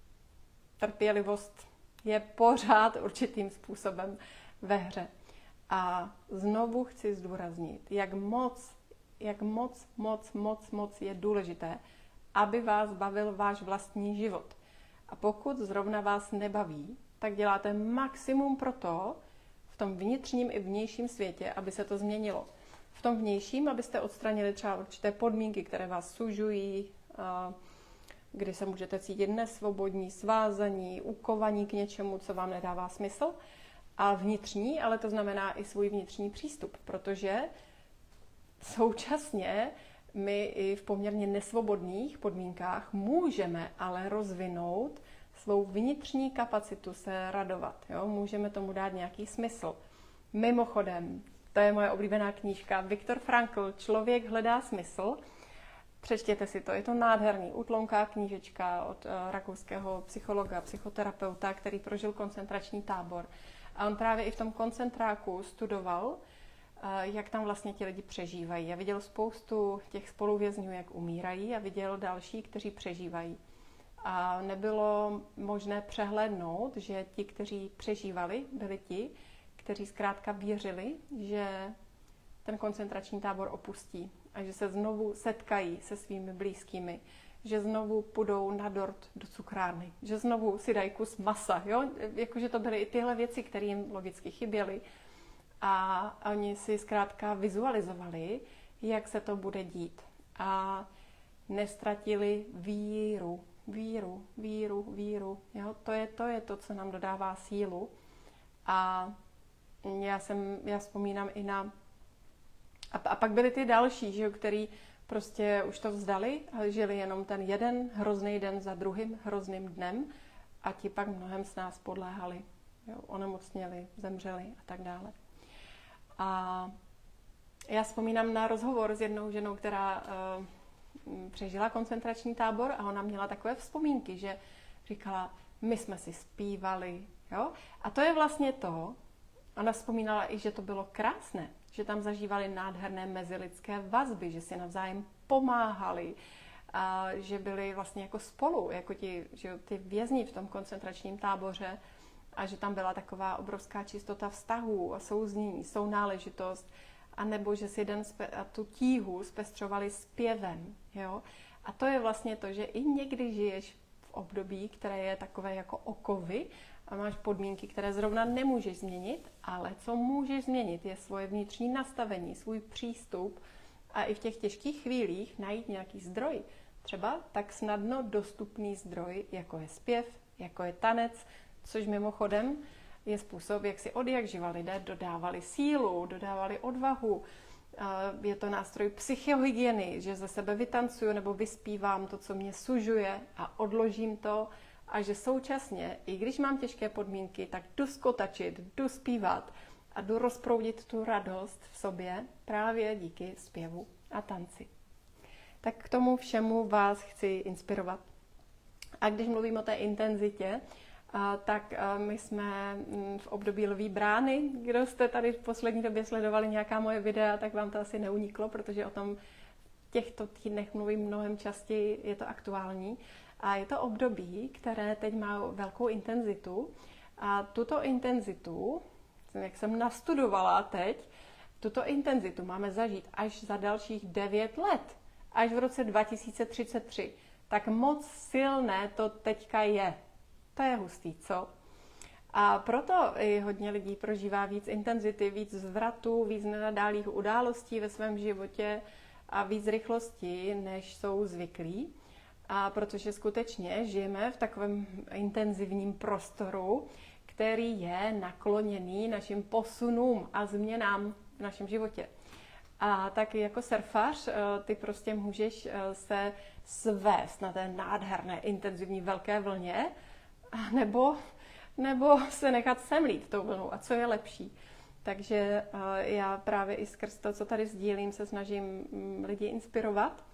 trpělivost je pořád určitým způsobem ve hře. A znovu chci zdůraznit, jak moc, jak moc, moc, moc, moc je důležité, aby vás bavil váš vlastní život. A pokud zrovna vás nebaví, tak děláte maximum pro to, v tom vnitřním i vnějším světě, aby se to změnilo. V tom vnějším, abyste odstranili třeba určité podmínky, které vás sužují, kdy se můžete cítit nesvobodní, svázaní, ukovaní k něčemu, co vám nedává smysl. A vnitřní, ale to znamená i svůj vnitřní přístup, protože současně my i v poměrně nesvobodných podmínkách můžeme ale rozvinout svou vnitřní kapacitu se radovat. Jo? Můžeme tomu dát nějaký smysl. Mimochodem, to je moje oblíbená knížka Viktor Frankl, Člověk hledá smysl. Přečtěte si to, je to nádherný, útlonká knížečka od uh, rakouského psychologa, psychoterapeuta, který prožil koncentrační tábor. A on právě i v tom koncentráku studoval, uh, jak tam vlastně ti lidi přežívají. A viděl spoustu těch spoluvězňů, jak umírají, a viděl další, kteří přežívají. A nebylo možné přehlédnout, že ti, kteří přežívali, byli ti, kteří zkrátka věřili, že ten koncentrační tábor opustí a že se znovu setkají se svými blízkými, že znovu půjdou na dort do cukrárny, že znovu si dají kus masa, jo? Jakože to byly i tyhle věci, které jim logicky chyběly. A oni si zkrátka vizualizovali, jak se to bude dít. A nestratili víru, víru, víru, víru. Jo? To je, to je to, co nám dodává sílu. A já, jsem, já vzpomínám i na... A, a pak byli ty další, že jo, který prostě už to vzdali a žili jenom ten jeden hrozný den za druhým hrozným dnem a ti pak mnohem s nás podléhali. Jo, onemocněli, zemřeli a tak dále. A já vzpomínám na rozhovor s jednou ženou, která uh, přežila koncentrační tábor a ona měla takové vzpomínky, že říkala, my jsme si zpívali, jo. A to je vlastně to, ona vzpomínala i, že to bylo krásné, že tam zažívali nádherné mezilidské vazby, že si navzájem pomáhali, a že byli vlastně jako spolu, jako ti, že ty vězni v tom koncentračním táboře a že tam byla taková obrovská čistota vztahů a souznění, sounáležitost, a nebo že si jeden spe- a tu tíhu zpestřovali zpěvem. Jo? A to je vlastně to, že i někdy žiješ v období, které je takové jako okovy, a máš podmínky, které zrovna nemůžeš změnit, ale co můžeš změnit, je svoje vnitřní nastavení, svůj přístup a i v těch těžkých chvílích najít nějaký zdroj. Třeba tak snadno dostupný zdroj, jako je zpěv, jako je tanec, což mimochodem je způsob, jak si od jak živa lidé dodávali sílu, dodávali odvahu. Je to nástroj psychohygieny, že ze sebe vytancuju nebo vyspívám to, co mě sužuje a odložím to. A že současně, i když mám těžké podmínky, tak jdu skotačit, jdu zpívat a jdu rozproudit tu radost v sobě právě díky zpěvu a tanci. Tak k tomu všemu vás chci inspirovat. A když mluvím o té intenzitě, tak my jsme v období Lví brány. Kdo jste tady v poslední době sledovali nějaká moje videa, tak vám to asi neuniklo, protože o tom v těchto týdnech mluvím mnohem častěji, je to aktuální. A je to období, které teď má velkou intenzitu. A tuto intenzitu, jak jsem nastudovala teď, tuto intenzitu máme zažít až za dalších devět let. Až v roce dva tisíce třicet tři. Tak moc silné to teďka je. To je hustý, co? A proto i hodně lidí prožívá víc intenzity, víc zvratů, víc nenadálých událostí ve svém životě a víc rychlosti, než jsou zvyklí. A protože skutečně žijeme v takovém intenzivním prostoru, který je nakloněný našim posunům a změnám v našem životě. A tak jako surfař ty prostě můžeš se svést na té nádherné, intenzivní velké vlně, nebo, nebo se nechat semlít tou vlnou. A co je lepší? Takže já právě i skrz to, co tady sdílím, se snažím lidi inspirovat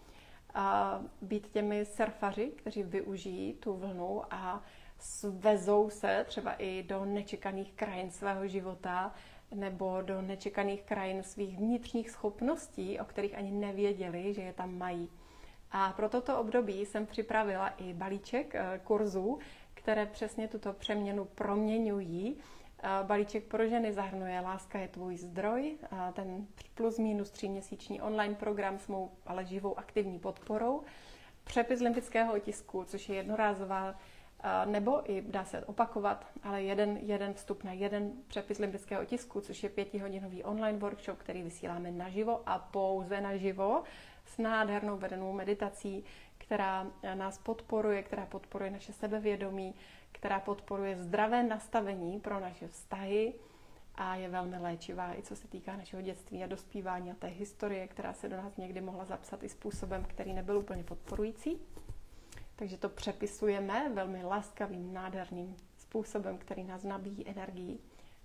a být těmi surfaři, kteří využijí tu vlnu a svezou se třeba i do nečekaných krajin svého života nebo do nečekaných krajin svých vnitřních schopností, o kterých ani nevěděli, že je tam mají. A pro toto období jsem připravila i balíček kurzů, které přesně tuto přeměnu proměňují Balíček pro ženy zahrnuje Láska je tvůj zdroj, ten plus minus tříměsíční online program s mou ale živou aktivní podporou, přepis lymfického otisku, což je jednorázová, nebo i dá se opakovat, ale jeden, jeden vstup na jeden přepis lymfického otisku, což je pětihodinový online workshop, který vysíláme naživo a pouze naživo s nádhernou vedenou meditací, která nás podporuje, která podporuje naše sebevědomí, která podporuje zdravé nastavení pro naše vztahy a je velmi léčivá, i co se týká našeho dětství a dospívání a té historie, která se do nás někdy mohla zapsat i způsobem, který nebyl úplně podporující. Takže to přepisujeme velmi laskavým, nádherným způsobem, který nás nabíjí energií.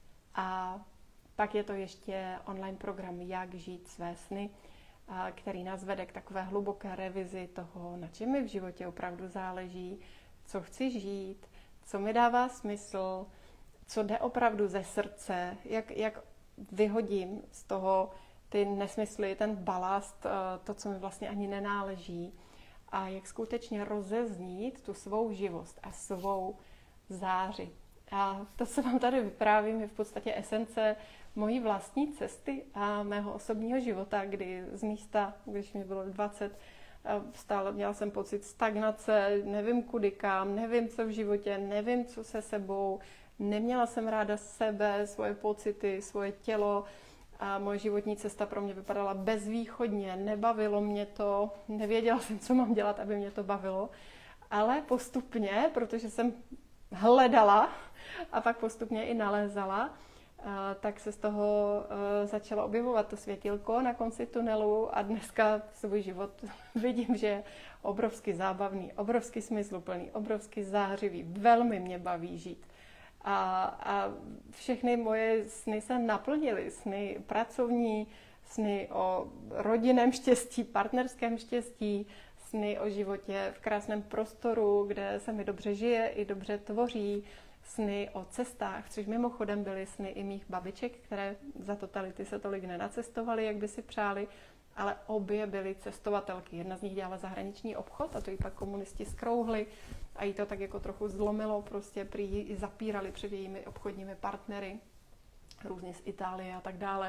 A pak je to ještě online program Jak žít své sny, který nás vede k takové hluboké revizi toho, na čem mi v životě opravdu záleží, co chci žít, co mi dává smysl, co jde opravdu ze srdce, jak, jak vyhodím z toho ty nesmysly, ten balast, to, co mi vlastně ani nenáleží a jak skutečně rozeznít tu svou živost a svou záři. A to, co vám tady vyprávím, je v podstatě esence mojí vlastní cesty a mého osobního života, kdy z místa, když mi bylo dvacet, stále měla jsem pocit stagnace, nevím kudy kam, nevím co v životě, nevím co se sebou, neměla jsem ráda sebe, svoje pocity, svoje tělo a moje životní cesta pro mě vypadala bezvýchodně, nebavilo mě to, nevěděla jsem, co mám dělat, aby mě to bavilo, ale postupně, protože jsem hledala a pak postupně i nalézala, tak se z toho začalo objevovat to světilko na konci tunelu a dneska svůj život vidím, že je obrovsky zábavný, obrovsky smysluplný, obrovsky zářivý, velmi mě baví žít. A, a všechny moje sny se naplnily, sny pracovní, sny o rodinném štěstí, partnerském štěstí, sny o životě v krásném prostoru, kde se mi dobře žije i dobře tvoří, sny o cestách, což mimochodem byly sny i mých babiček, které za totality se tolik nenacestovaly, jak by si přáli, ale obě byly cestovatelky. Jedna z nich dělala zahraniční obchod a to jí pak komunisti skrouhli a jí to tak jako trochu zlomilo, prostě prý ji zapírali před jejími obchodními partnery, různě z Itálie a tak dále.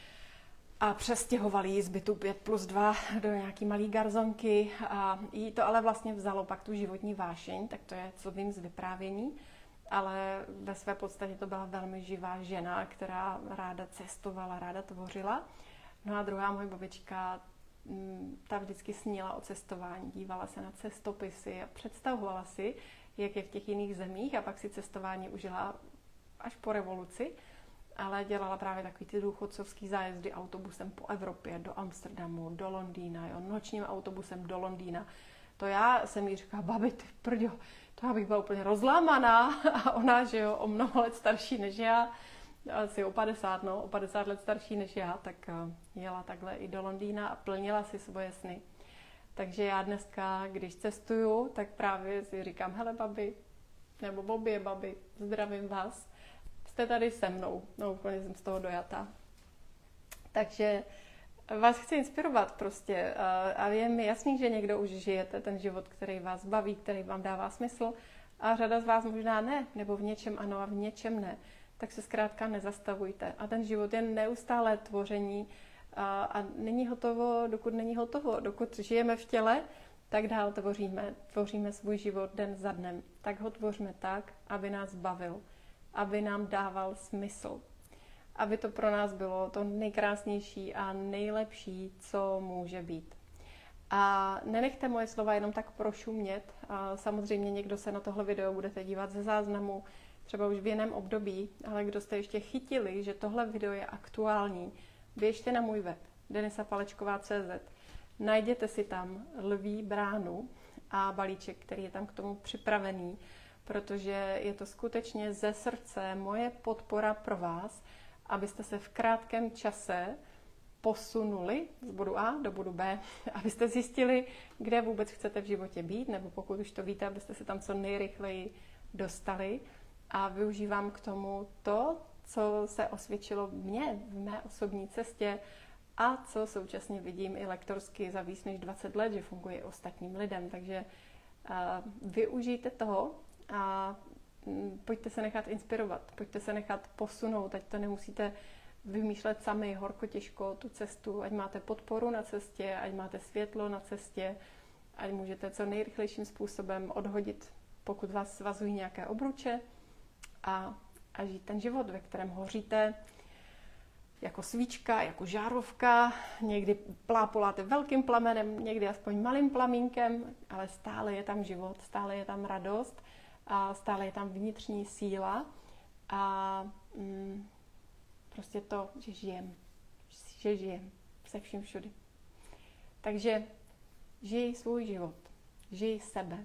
A přestěhovali ji z bytu pět plus dva do nějaký malý garzonky a jí to ale vlastně vzalo pak tu životní vášeň, tak to je, co vím z vyprávění. Ale ve své podstatě to byla velmi živá žena, která ráda cestovala, ráda tvořila. No a druhá moje babička, ta vždycky snila o cestování, dívala se na cestopisy a představovala si, jak je v těch jiných zemích a pak si cestování užila až po revoluci, ale dělala právě takový ty důchodcovský zájezdy autobusem po Evropě, do Amsterdamu, do Londýna, jo, nočním autobusem do Londýna. To já jsem jí říkala, babi, ty prďo, to já bych byla úplně rozlámaná a ona, že jo, o mnoho let starší než já, asi o padesát, no, o padesát let starší než já, tak jela takhle i do Londýna a plnila si svoje sny. Takže já dneska, když cestuju, tak právě si říkám, hele babi, nebo bobě babi, zdravím vás, jste tady se mnou, no úplně jsem z toho dojatá. Takže vás chci inspirovat prostě a je mi jasný, že někdo už žijete ten život, který vás baví, který vám dává smysl a řada z vás možná ne, nebo v něčem ano a v něčem ne, tak se zkrátka nezastavujte. A ten život je neustálé tvoření a, a není hotovo, dokud není hotovo. Dokud žijeme v těle, tak dál tvoříme. Tvoříme svůj život den za dnem. Tak ho tvoříme tak, aby nás bavil, aby nám dával smysl. Aby to pro nás bylo to nejkrásnější a nejlepší, co může být. A nenechte moje slova jenom tak prošumět. A samozřejmě někdo se na tohle video budete dívat ze záznamu, třeba už v jiném období, ale kdo jste ještě chytili, že tohle video je aktuální, běžte na můj web denisa palečková tečka cé zet, najděte si tam Lví bránu a balíček, který je tam k tomu připravený, protože je to skutečně ze srdce moje podpora pro vás, abyste se v krátkém čase posunuli z bodu A do bodu B, abyste zjistili, kde vůbec chcete v životě být, nebo pokud už to víte, abyste se tam co nejrychleji dostali. A využívám k tomu to, co se osvědčilo mně v mé osobní cestě a co současně vidím i lektorsky za víc než dvacet let, že funguje i ostatním lidem. Takže uh, využijte toho a pojďte se nechat inspirovat, pojďte se nechat posunout, ať to nemusíte vymýšlet sami horko těžko tu cestu, ať máte podporu na cestě, ať máte světlo na cestě, ať můžete co nejrychlejším způsobem odhodit, pokud vás svazují nějaké obruče a, a žít ten život, ve kterém hoříte jako svíčka, jako žárovka, někdy plápoláte velkým plamenem, někdy aspoň malým plamínkem, ale stále je tam život, stále je tam radost a stále je tam vnitřní síla a mm, prostě to, že žijem, že žijem se vším všudy. Takže žij svůj život, žij sebe,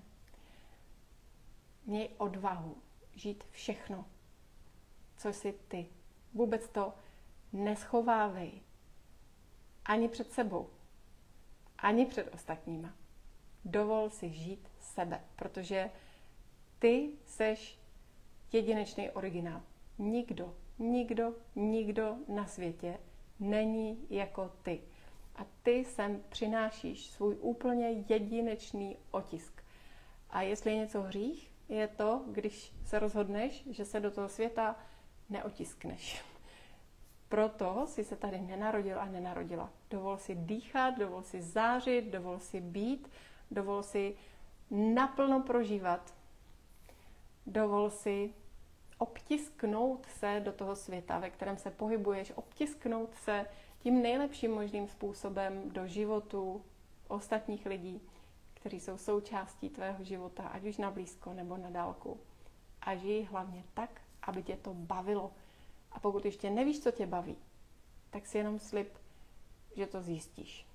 měj odvahu žít všechno, co jsi ty. Vůbec to neschovávej ani před sebou, ani před ostatníma. Dovol si žít sebe, protože ty seš jedinečný originál. Nikdo, nikdo, nikdo na světě není jako ty. A ty sem přinášíš svůj úplně jedinečný otisk. A jestli je něco hřích, je to, když se rozhodneš, že se do toho světa neotiskneš. Proto si se tady nenarodil a nenarodila. Dovol si dýchat, dovol si zářit, dovol si být, dovol si naplno prožívat. Dovol si obtisknout se do toho světa, ve kterém se pohybuješ, obtisknout se tím nejlepším možným způsobem do životu ostatních lidí, kteří jsou součástí tvého života, ať už na blízko nebo na dálku. A žij hlavně tak, aby tě to bavilo. A pokud ještě nevíš, co tě baví, tak si jenom slib, že to zjistíš.